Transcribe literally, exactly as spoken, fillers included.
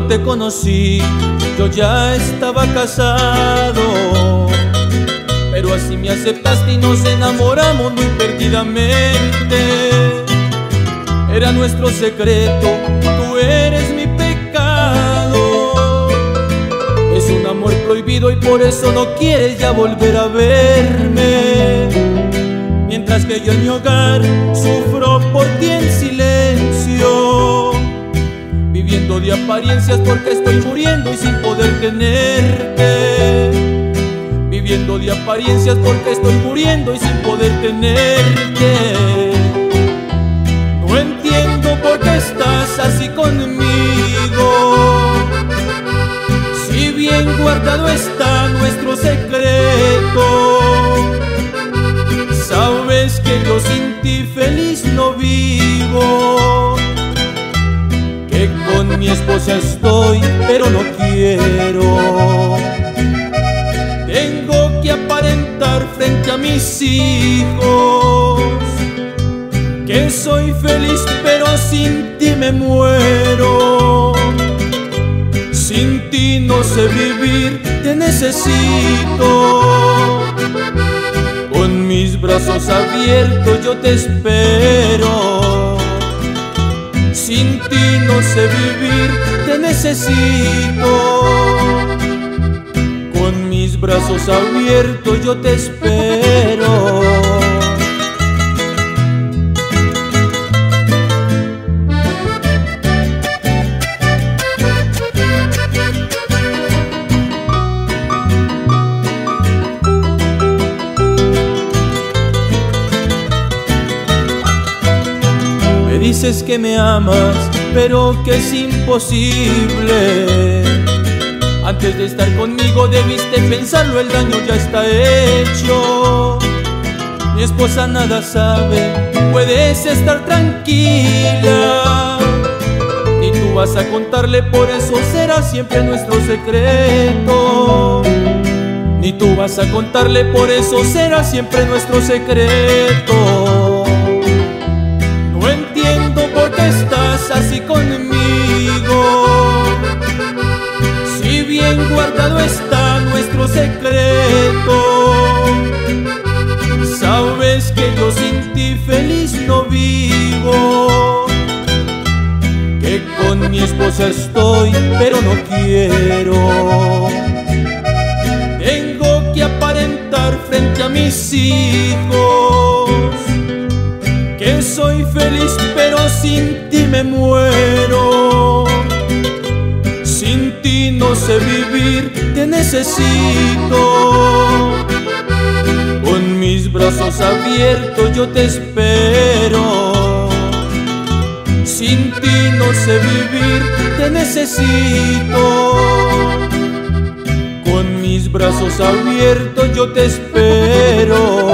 Cuando te conocí, yo ya estaba casado, pero así me aceptaste y nos enamoramos muy perdidamente. Era nuestro secreto, tú eres mi pecado. Es un amor prohibido y por eso no quieres ya volver a verme. Mientras que yo en mi hogar sufro por ti en silencio, viviendo de apariencias porque estoy muriendo y sin poder tenerte. Viviendo de apariencias porque estoy muriendo y sin poder tenerte. No entiendo por qué estás así conmigo, si bien guardado está nuestro secreto. Sabes que yo sin ti feliz no vivo, que con mi esposa estoy pero no quiero. Tengo que aparentar frente a mis hijos que soy feliz, pero sin ti me muero. Sin ti no sé vivir, te necesito. Con mis brazos abiertos yo te espero. Sin ti no sé vivir, te necesito. Con mis brazos abiertos yo te espero. Dices que me amas, pero que es imposible. Antes de estar conmigo debiste pensarlo, el daño ya está hecho. Mi esposa nada sabe, puedes estar tranquila. Ni tú vas a contarle, por eso será siempre nuestro secreto. Ni tú vas a contarle, por eso será siempre nuestro secreto. Estás así conmigo, si bien guardado está nuestro secreto. Sabes que yo sin ti feliz no vivo, que con mi esposa estoy pero no quiero. Tengo que aparentar frente a mis hijos que soy feliz, pero sin ti me muero. Sin ti no sé vivir, te necesito. Con mis brazos abiertos yo te espero. Sin ti no sé vivir, te necesito. Con mis brazos abiertos yo te espero.